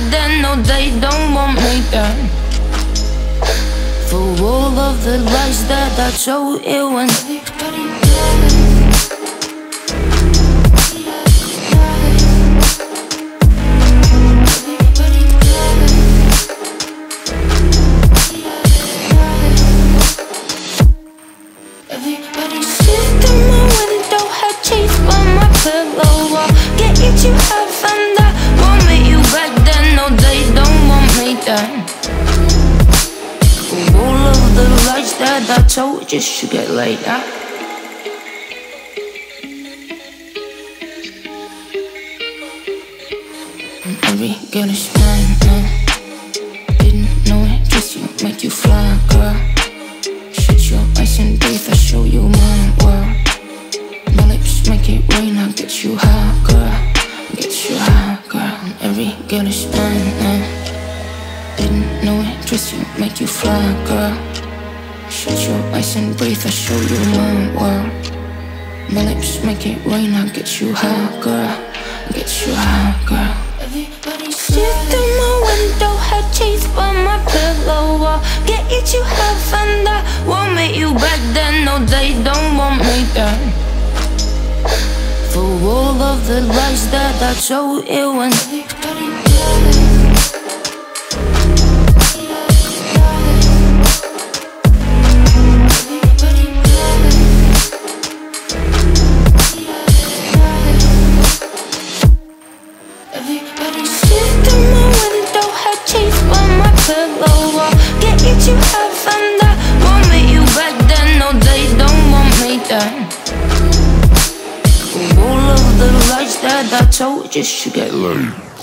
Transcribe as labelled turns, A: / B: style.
A: then no, they don't want me there. For all of the lies that I told you and everybody sit through my window, had chased by my pillow. Get you to heaven, that won't make you back then. No, they don't want me there. All of the lies that I told just to get laid out. And every girl is mine now. Didn't know it, kiss you, make you fly, girl. Shut your eyes and breathe, I show you my world. My lips make it rain, I'll get you high, girl. Get you high, girl. And every girl is mine now. Didn't know it, twist you, make you fly, girl. Shut your eyes and breathe, I show you my world. My lips make it rain, I'll get you high, girl. Get you high, girl. Everybody sit through my window, had chased by my pillow. Get you to heaven, that won't make you back then. No, they don't want me there. For all of the lies that I told you and everybody sit through my window, had chased by my pillow. Get you to heaven, that won't make you back then. No, they don't want me there. All of the lies that I told just to get laid.